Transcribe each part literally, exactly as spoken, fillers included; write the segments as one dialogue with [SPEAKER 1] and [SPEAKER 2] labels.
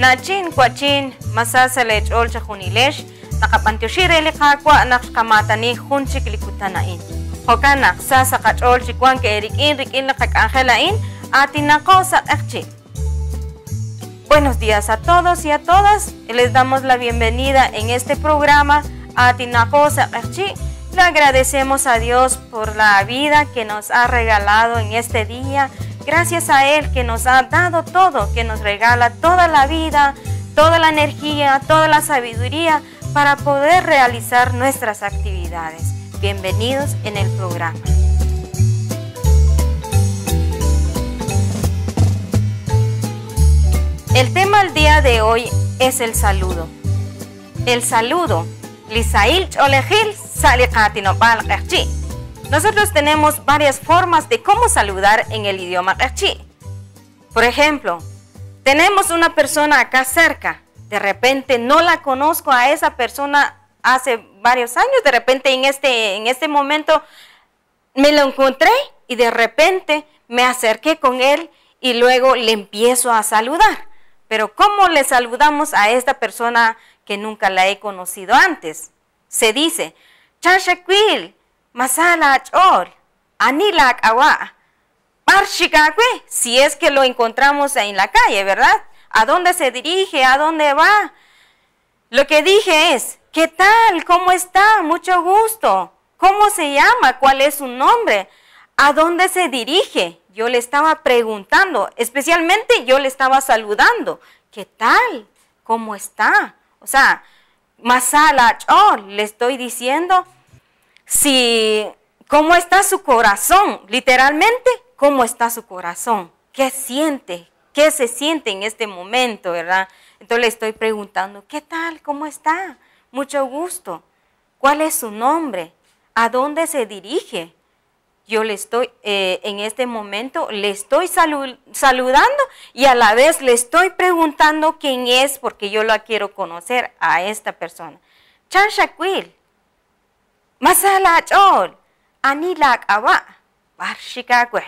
[SPEAKER 1] Nachin kwachin masasalech olcha junilesh nakapantyoshireli kakwa nakkamatani junchik likutanain. Hokanak sasa kacholchi kwan ke rikin rikin nakakangelain atinako sa ekchi. Buenos días a todos y a todas. Les damos la bienvenida en este programa Atinako sa ekchi. Le agradecemos a Dios por la vida que nos ha regalado en este día. Gracias a Él que nos ha dado todo, que nos regala toda la vida, toda la energía, toda la sabiduría para poder realizar nuestras actividades. Bienvenidos en el programa. El tema del día de hoy es el saludo. El saludo. Lisail cholejil salikatino-pal qeqchi. Nosotros tenemos varias formas de cómo saludar en el idioma qeqchi. Por ejemplo, tenemos una persona acá cerca. De repente no la conozco a esa persona hace varios años. De repente en este, en este momento me lo encontré y de repente me acerqué con él y luego le empiezo a saludar. Pero ¿cómo le saludamos a esta persona que nunca la he conocido antes? Se dice, Chashakwil, Masala Chol, Anilak Awa, Parshikakwe, si es que lo encontramos en la calle, ¿verdad? ¿A dónde se dirige? ¿A dónde va? Lo que dije es, ¿qué tal? ¿Cómo está? Mucho gusto. ¿Cómo se llama? ¿Cuál es su nombre? ¿A dónde se dirige? Yo le estaba preguntando, especialmente yo le estaba saludando. ¿Qué tal? ¿Cómo está? O sea, Masala Chol, le estoy diciendo, si, ¿cómo está su corazón? Literalmente, ¿cómo está su corazón? ¿Qué siente? ¿Qué se siente en este momento, verdad? Entonces le estoy preguntando, ¿qué tal? ¿Cómo está? Mucho gusto. ¿Cuál es su nombre? ¿A dónde se dirige? Yo le estoy, eh, en este momento, le estoy salu saludando y a la vez le estoy preguntando quién es porque yo la quiero conocer a esta persona. Chanshakwil, Masala Chol, Anilak Awa, Barshikakwe.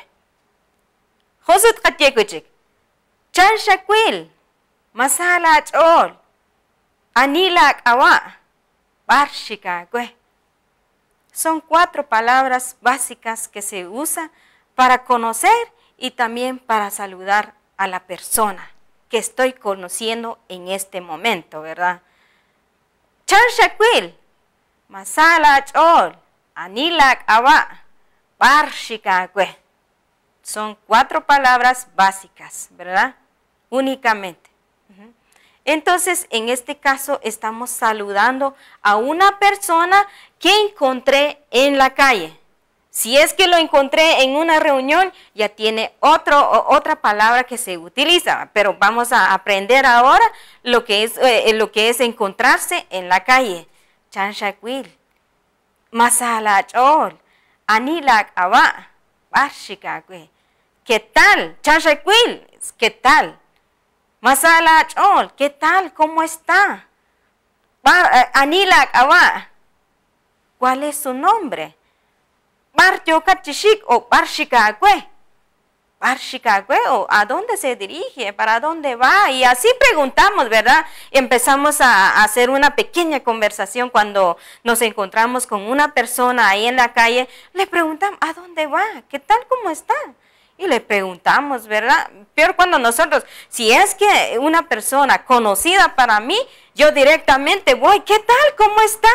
[SPEAKER 1] Josut Katyekuchik, Chanshakwil, Masala Chol, Anilak Awa, Barshikakwe. Son cuatro palabras básicas que se usa para conocer y también para saludar a la persona que estoy conociendo en este momento, ¿verdad? Chanshakwil, Masala Chol, Anilak Awa, Barshikakwe. Son cuatro palabras básicas, ¿verdad? Únicamente. Entonces, en este caso, estamos saludando a una persona que encontré en la calle. Si es que lo encontré en una reunión, ya tiene otro, otra palabra que se utiliza. Pero vamos a aprender ahora lo que es, eh, lo que es encontrarse en la calle. Chanshakwil, Masala Chol, Anilak Awa, Barshikakwe. ¿Qué tal? Chanshakwil, ¿qué tal? Masala Chol, ¿qué tal? ¿Cómo está? Bar, uh, Anilak Awa, ¿cuál es su nombre? Barchokachishik o Barshikakwe. Barshikakwe o ¿a dónde se dirige? ¿Para dónde va? Y así preguntamos, ¿verdad? Empezamos a, a hacer una pequeña conversación cuando nos encontramos con una persona ahí en la calle. Le preguntamos, ¿a dónde va? ¿Qué tal? ¿Cómo está? Y le preguntamos, ¿verdad? Peor cuando nosotros, si es que una persona conocida para mí, yo directamente voy, ¿qué tal? ¿Cómo está?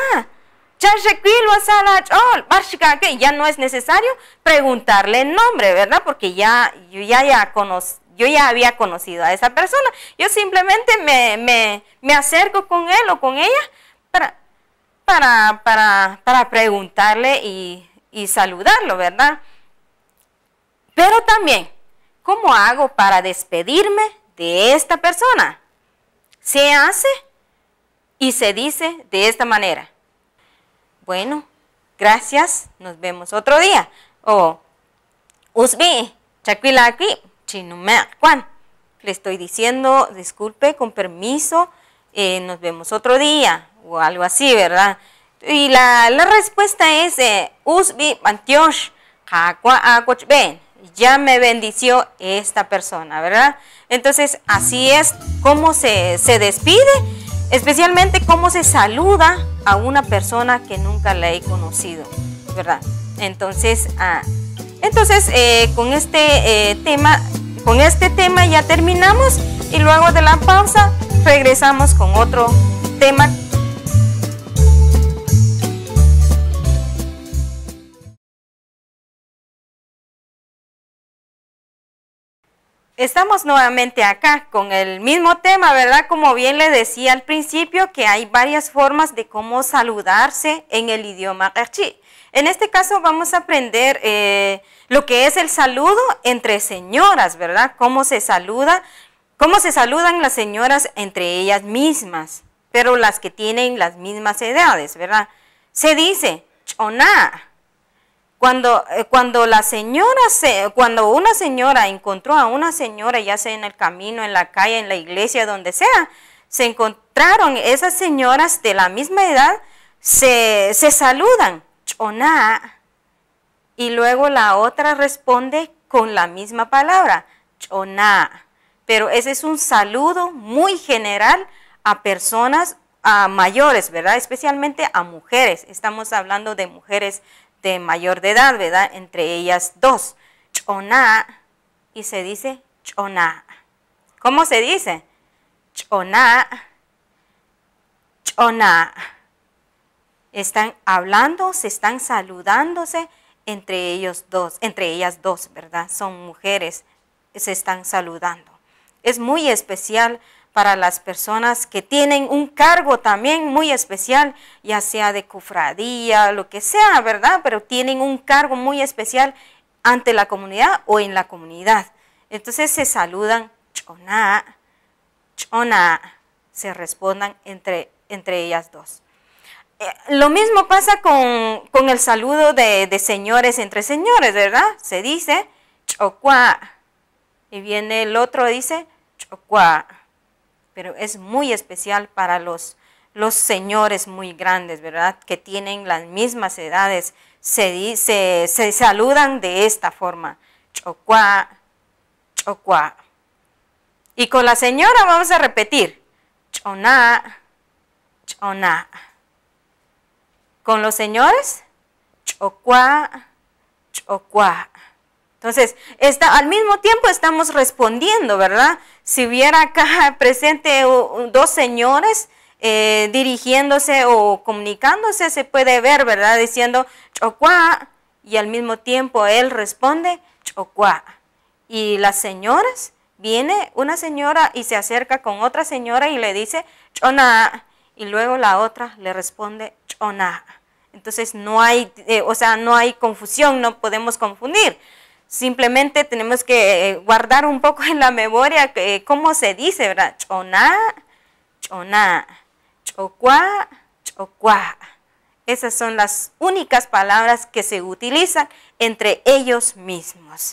[SPEAKER 1] Ya no es necesario preguntarle el nombre, ¿verdad? Porque ya yo ya, ya, conoc yo ya había conocido a esa persona. Yo simplemente me, me, me acerco con él o con ella para, para, para, para preguntarle y, y saludarlo, ¿verdad? Pero también, ¿cómo hago para despedirme de esta persona? Se hace y se dice de esta manera. Bueno, gracias, nos vemos otro día. O, Usbi, Chakwilaki, Chinumeakwan. Le estoy diciendo, disculpe, con permiso, eh, nos vemos otro día. O algo así, ¿verdad? Y la, la respuesta es, eh, Usbi, Antiosh, Kakwa, Akochben. ya me bendició esta persona, ¿verdad? Entonces, así es como se, se despide, especialmente cómo se saluda a una persona que nunca la he conocido, ¿verdad? Entonces, ah, entonces eh, con este eh, tema, con este tema ya terminamos y luego de la pausa regresamos con otro tema. Estamos nuevamente acá con el mismo tema, ¿verdad? Como bien le decía al principio, que hay varias formas de cómo saludarse en el idioma quechí. En este caso vamos a aprender eh, lo que es el saludo entre señoras, ¿verdad? Cómo se saluda, cómo se saludan las señoras entre ellas mismas, pero las que tienen las mismas edades, ¿verdad? Se dice choná. Cuando, eh, cuando la señora, se, cuando una señora encontró a una señora, ya sea en el camino, en la calle, en la iglesia, donde sea, se encontraron esas señoras de la misma edad, se, se saludan, choná, y luego la otra responde con la misma palabra, choná, pero ese es un saludo muy general a personas a mayores, ¿verdad? Especialmente a mujeres, estamos hablando de mujeres de mayor de edad, ¿verdad? Entre ellas dos, choná, y se dice choná. ¿Cómo se dice? Choná, choná. Están hablando, se están saludándose entre ellos dos, entre ellas dos, ¿verdad? Son mujeres, se están saludando. Es muy especial para las personas que tienen un cargo también muy especial, ya sea de cofradía, lo que sea, ¿verdad? Pero tienen un cargo muy especial ante la comunidad o en la comunidad. Entonces se saludan, choná, choná, se respondan entre, entre ellas dos. Eh, lo mismo pasa con, con el saludo de, de señores entre señores, ¿verdad? Se dice, chocuá, y viene el otro, dice, chocuá. Pero es muy especial para los, los señores muy grandes, ¿verdad? Que tienen las mismas edades, se, dice, se saludan de esta forma, chocuá, chocuá. Y con la señora vamos a repetir, choná, choná. Con los señores, chocuá, chocuá. Entonces, está, al mismo tiempo estamos respondiendo, ¿verdad? Si hubiera acá presente dos señores eh, dirigiéndose o comunicándose, se puede ver, ¿verdad? Diciendo chocuá, y al mismo tiempo él responde chocuá. Y las señoras, viene una señora y se acerca con otra señora y le dice choná, y luego la otra le responde choná. Entonces no hay, eh, o sea, no hay confusión, no podemos confundir. Simplemente tenemos que guardar un poco en la memoria que, cómo se dice, ¿verdad? Choná, choná, chocuá, chocuá. Esas son las únicas palabras que se utilizan entre ellos mismos.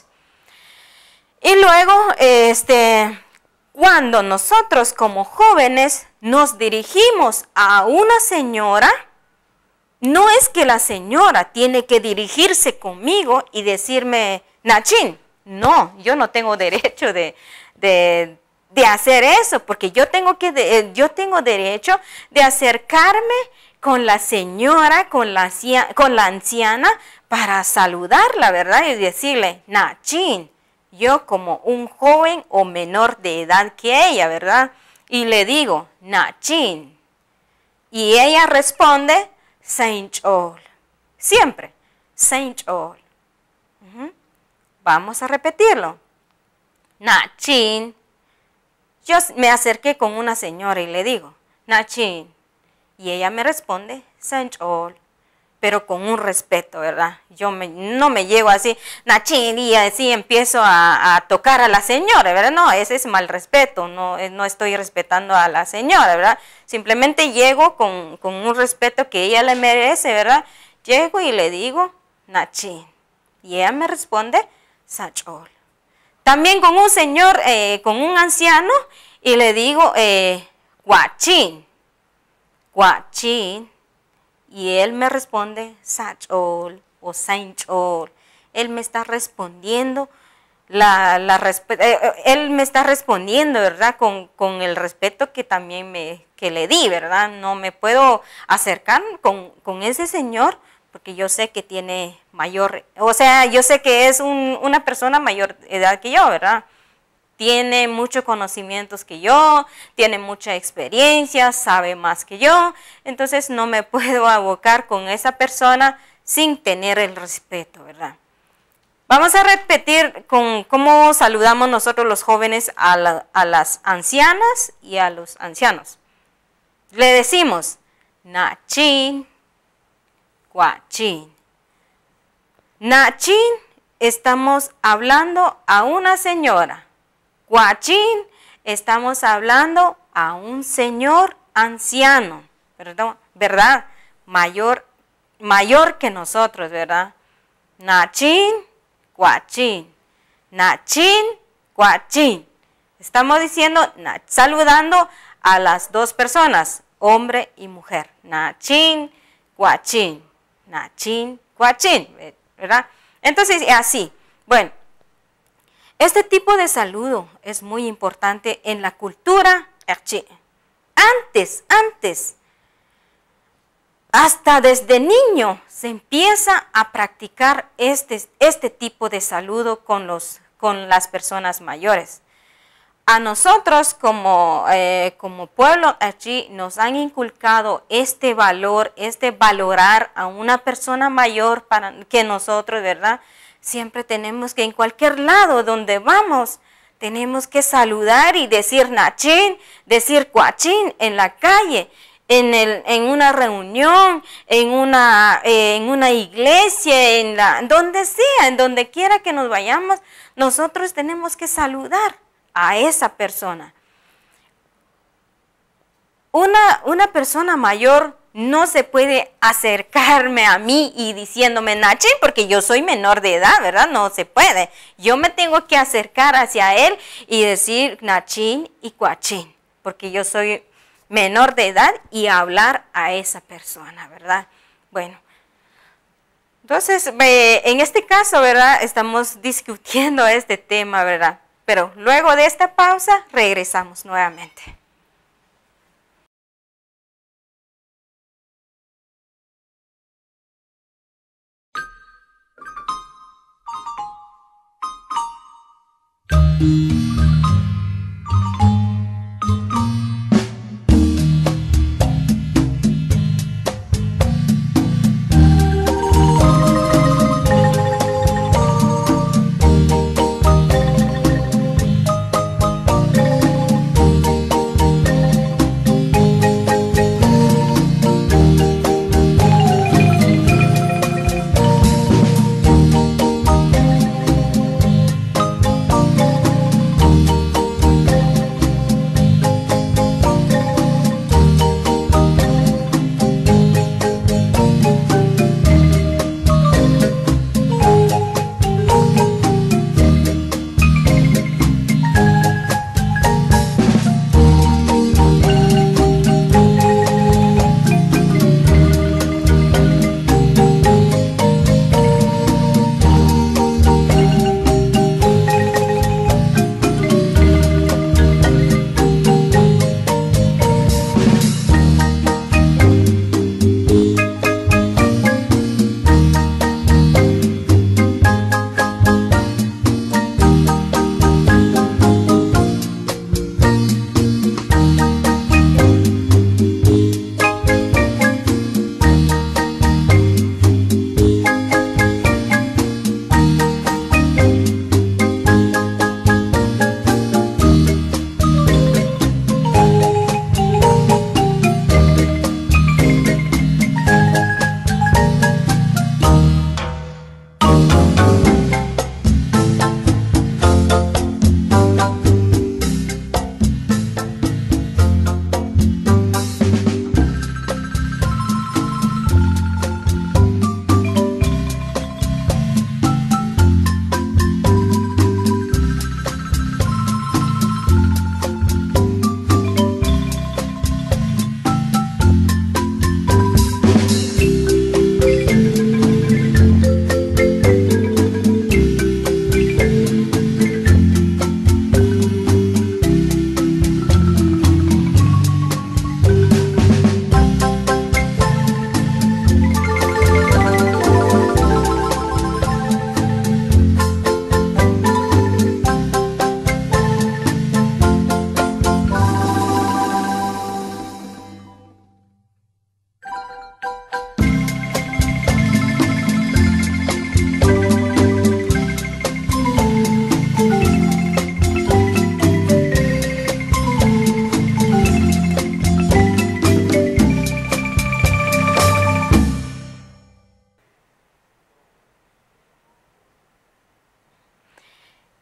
[SPEAKER 1] Y luego, este, cuando nosotros como jóvenes nos dirigimos a una señora, no es que la señora tiene que dirigirse conmigo y decirme, Nachín, no, yo no tengo derecho de, de, de hacer eso, porque yo tengo, que de, yo tengo derecho de acercarme con la señora, con la, con la anciana, para saludarla, ¿verdad? Y decirle, Nachín, yo como un joven o menor de edad que ella, ¿verdad? Y le digo, Nachín. Y ella responde, Saint Ol. Siempre, Saint Ol. Uh-huh. Vamos a repetirlo. Nachín. Yo me acerqué con una señora y le digo, Nachín. Y ella me responde, Saint Ol. Pero con un respeto, ¿verdad? Yo me, no me llego así, Nachín, y así empiezo a, a tocar a la señora, ¿verdad? No, ese es mal respeto, no, no estoy respetando a la señora, ¿verdad? Simplemente llego con, con un respeto que ella le merece, ¿verdad? Llego y le digo, Nachín. Y ella me responde, Sachol. También con un señor, eh, con un anciano, y le digo, eh, Guachín. Guachín. Y él me responde, Sachol o Sainchol. Él me está respondiendo, la, la eh, Él me está respondiendo, ¿verdad? Con, con el respeto que también me, que le di, ¿verdad? No me puedo acercar con, con ese señor porque yo sé que tiene mayor, o sea, yo sé que es un, una persona mayor edad que yo, ¿verdad? Tiene muchos conocimientos que yo, tiene mucha experiencia, sabe más que yo, entonces no me puedo abocar con esa persona sin tener el respeto, ¿verdad? Vamos a repetir con cómo saludamos nosotros los jóvenes a, la, a las ancianas y a los ancianos. Le decimos, Nachin, Guachín. Nachin, estamos hablando a una señora. Guachín, estamos hablando a un señor anciano, ¿verdad? ¿verdad? Mayor, mayor que nosotros, ¿verdad? Nachin, Guachín. Nachin, Guachín. Estamos diciendo, saludando a las dos personas, hombre y mujer. Nachin, Guachín. Nachin, Guachín, ¿verdad? Entonces, así. Bueno, este tipo de saludo es muy importante en la cultura Erchi. Antes, antes, hasta desde niño se empieza a practicar este, este tipo de saludo con, los, con las personas mayores. A nosotros como, eh, como pueblo allí nos han inculcado este valor, este valorar a una persona mayor para que nosotros, ¿verdad? Siempre tenemos que en cualquier lado donde vamos, tenemos que saludar y decir Nachín, decir Guachín en la calle, en, el, en una reunión, en una, eh, en una iglesia, en la, donde sea, en donde quiera que nos vayamos, nosotros tenemos que saludar a esa persona. Una, una persona mayor no se puede acercarme a mí y diciéndome Nachín porque yo soy menor de edad, ¿verdad? No se puede. Yo me tengo que acercar hacia él y decir Nachín y Guachín, porque yo soy menor de edad y hablar a esa persona, ¿verdad? Bueno, entonces eh, en este caso, ¿verdad? Estamos discutiendo este tema, ¿verdad? Pero luego de esta pausa, regresamos nuevamente.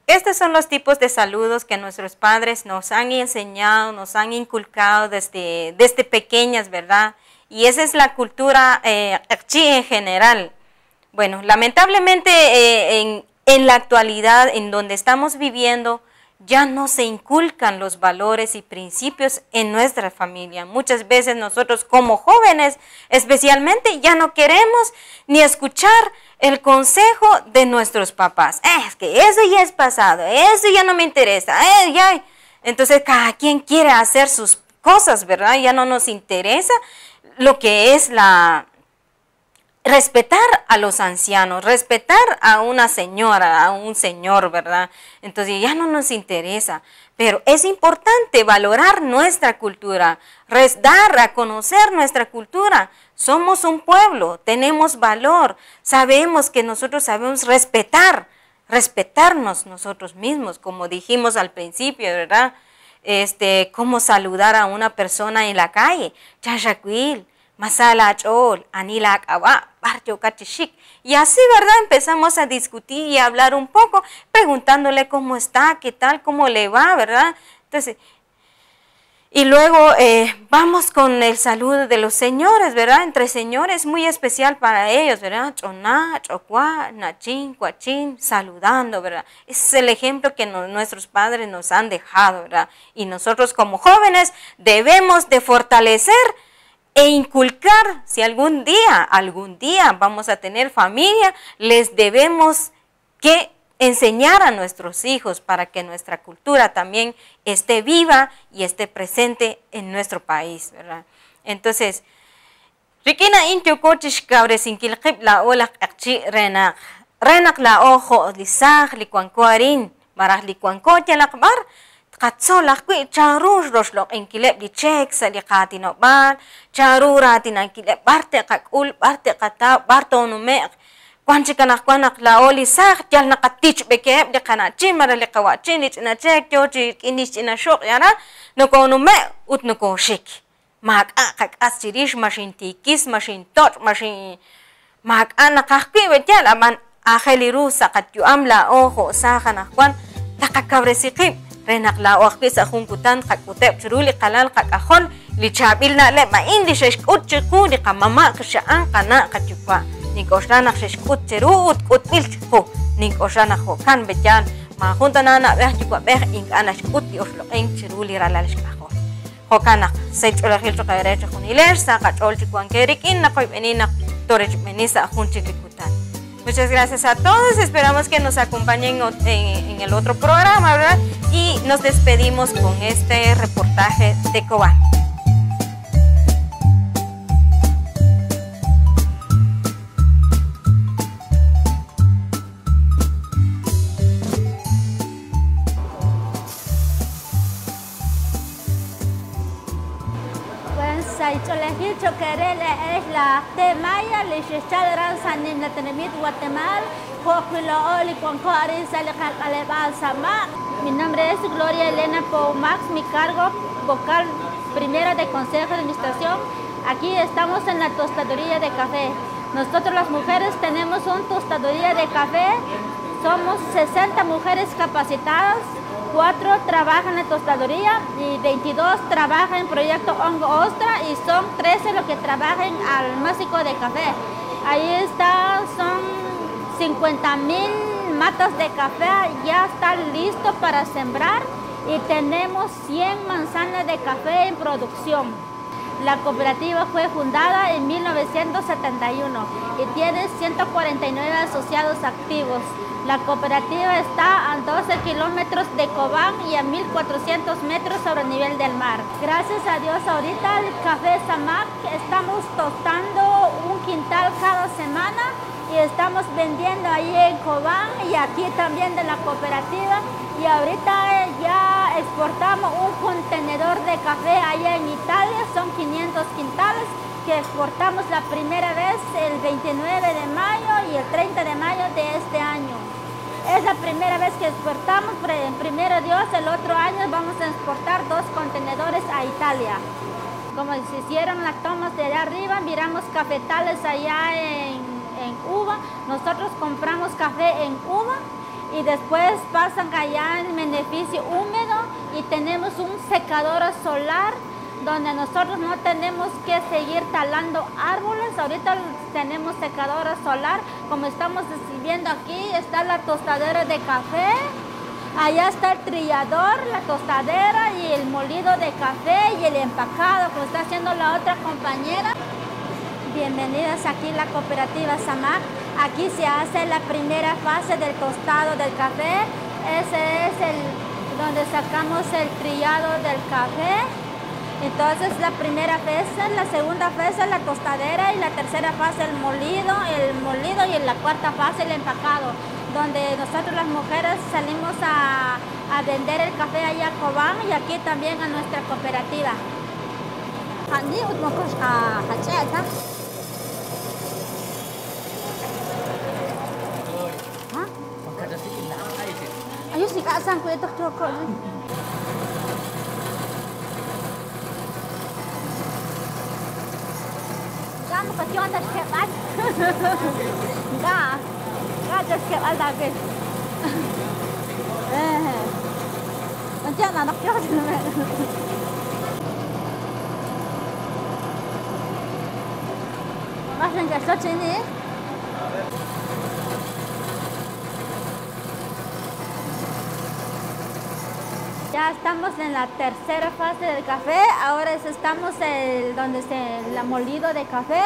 [SPEAKER 1] Estos son los tipos de saludos que nuestros padres nos han enseñado, nos han inculcado desde, desde pequeñas, ¿verdad? Y esa es la cultura eh, en general. Bueno, lamentablemente eh, en, en la actualidad, en donde estamos viviendo, ya no se inculcan los valores y principios en nuestra familia. Muchas veces nosotros como jóvenes, especialmente, ya no queremos ni escuchar el consejo de nuestros papás. Eh, es que eso ya es pasado, eso ya no me interesa. Eh, ya. Entonces cada quien quiere hacer sus cosas, ¿verdad? Ya no nos interesa lo que es la... respetar a los ancianos, respetar a una señora, a un señor, ¿verdad? Entonces ya no nos interesa, pero es importante valorar nuestra cultura, dar a conocer nuestra cultura. Somos un pueblo, tenemos valor, sabemos que nosotros sabemos respetar, respetarnos nosotros mismos, como dijimos al principio, ¿verdad? Este, cómo saludar a una persona en la calle, chachacuil, masala chol, anila kawa, barrio kachishik. Y así, ¿verdad? Empezamos a discutir y a hablar un poco, preguntándole cómo está, qué tal, cómo le va, ¿verdad? Entonces, y luego eh, vamos con el saludo de los señores, ¿verdad? Entre señores, muy especial para ellos, ¿verdad? Choná, chocua, nachín, cuachín, saludando, ¿verdad? Ese es el ejemplo que no, nuestros padres nos han dejado, ¿verdad? Y nosotros como jóvenes debemos de fortalecer e inculcar, si algún día, algún día vamos a tener familia, les debemos que enseñar a nuestros hijos para que nuestra cultura también esté viva y esté presente en nuestro país, ¿verdad? Entonces, Rikina intio cochish cabre sin kilqib la ola akchi renak, renak la ojo lisaj likuancoarin, maraj likuancotia la akbar, katsolak kui charush roslok en kileb di chek salikati no ban, charuratin an kileb barte kakul, barte kata, barto numek, Kwanchi kanak kwanak la oli sak yal nakatich beke de kana chimara le kawachin ich na chek yo chi inish ina shok yara no ko no me ut no ko shik mak akak asirish mashin tikis mashin tot mashin mak anakakpi betyal aman aheliru sakat yu amla ojo sa kanak kwan takakabresiqib renak la oqpi sa khunkutan kakutep churuli qalal kakahol li chabil na le ma indi shesh utchiku li qamama kshaan kana kachukwa Nikoshanak sheshkut cherut kut milchko Nikoshanak hokan bejan ma junta nana beh jukwa beh ink anashkut dioslo en cheruli ralalishkajo hokanak sechula hilcho kaerecho juniler saka cholchi kuankerik in nakoy benina torech menisa junchiklikutan. Muchas gracias a todos, esperamos que nos acompañen en, en el otro programa, ¿verdad? Y nos despedimos con este reportaje de Cobán.
[SPEAKER 2] Cholejil Choquerele es la Temaya, Lichechadran Sanim la Tenemit, Guatemala, Joquilo Oli, Concoarin, Salejal Alebal Sama. Mi nombre es Gloria Elena Poumax, mi cargo vocal primero de Consejo de Administración. Aquí estamos en la tostaduría de café. Nosotros las mujeres tenemos una tostaduría de café. Somos sesenta mujeres capacitadas. cuatro trabajan en tostaduría y veintidós trabajan en proyecto Hongo Ostra y son trece los que trabajan al másico de café. Ahí está, son cincuenta mil matas de café, ya están listos para sembrar y tenemos cien manzanas de café en producción. La cooperativa fue fundada en mil novecientos setenta y uno y tiene ciento cuarenta y nueve asociados activos. La cooperativa está a doce kilómetros de Cobán y a mil cuatrocientos metros sobre el nivel del mar. Gracias a Dios, ahorita el café Samac estamos tostando un quintal cada semana y estamos vendiendo ahí en Cobán y aquí también de la cooperativa. Y ahorita ya exportamos un contenedor de café allá en Italia, son quinientos quintales que exportamos la primera vez el veintinueve de mayo y el treinta de mayo de este año. Es la primera vez que exportamos, pero en primero Dios, el otro año vamos a exportar dos contenedores a Italia. Como se hicieron las tomas de allá arriba, miramos cafetales allá en, en uva. Nosotros compramos café en uva y después pasan allá en beneficio húmedo y tenemos un secador solar donde nosotros no tenemos que seguir talando árboles. Ahorita tenemos secadora solar, como estamos viendo aquí, está la tostadera de café, allá está el trillador, la tostadera y el molido de café y el empacado, como está haciendo la otra compañera. Bienvenidas aquí a la cooperativa Samac. Aquí se hace la primera fase del tostado del café. Ese es el donde sacamos el trillado del café. Entonces la primera fase, la segunda fase la tostadera y la tercera fase el molido, el molido y en la cuarta fase el empacado, donde nosotros las mujeres salimos a, a vender el café allá a Cobán y aquí también a nuestra cooperativa. Ayuh si kasan ko ito ko. Kamu kecilan dah sikit kan? Enggak, enggak ada sikit lagi. Eh, nanti anak dia juga. Masih nggak search ini? Ya estamos en la tercera fase del café, ahora estamos en donde se el molido de café.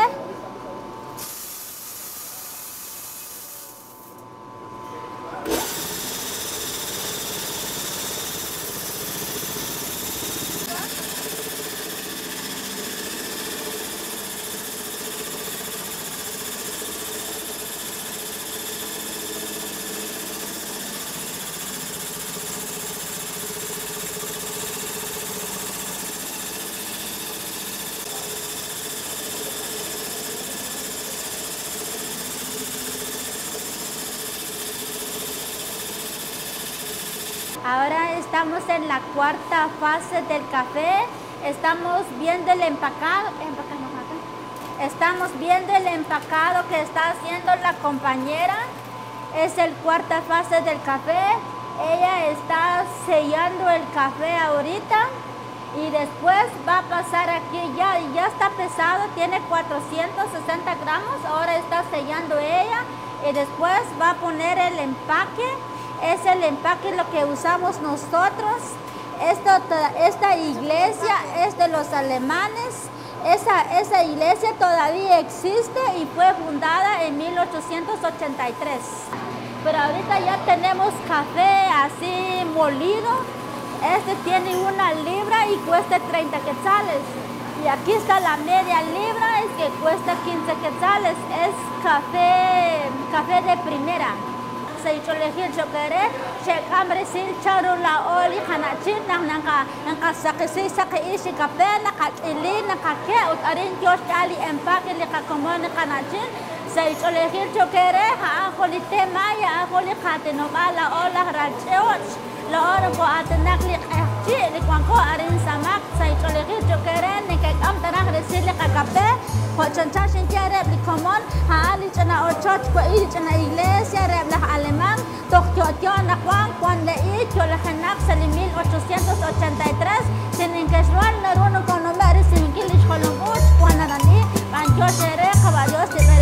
[SPEAKER 2] Ahora estamos en la cuarta fase del café, estamos viendo el empacado, estamos viendo el empacado que está haciendo la compañera, es la cuarta fase del café, ella está sellando el café ahorita y después va a pasar aquí, ya, ya está pesado, tiene cuatrocientos sesenta gramos, ahora está sellando ella y después va a poner el empaque. Es el empaque lo que usamos nosotros. Esto, esta iglesia es de los alemanes. Esa, esa iglesia todavía existe y fue fundada en mil ochocientos ochenta y tres. Pero ahorita ya tenemos café así molido. Este tiene una libra y cuesta treinta quetzales. Y aquí está la media libra, es que cuesta quince quetzales. Es café, café de primera. Saya colehir jokere, cek amre sil charula oli hanachin nang nangka nangka sakisi sakisi kafe nangka ili nangka ke utarin jos kali empake lika komon hanachin. Saya colehir jokere ha akoli temaya akoli kate nobala olah rajot la orang ko atenak lik ehci likuan ko arin samak. Saya colehir jokere nekek am tanah resil lika kafe. Cuando rep li komon hali chana ochot ko i chana iglesia rep lah alemán tokyo na kwang cuando i chola hanak sal mil ochocientos ochenta y tres tienen que jugar na runo con no meres sin que les colomos cuando nani pan yo seré caballos de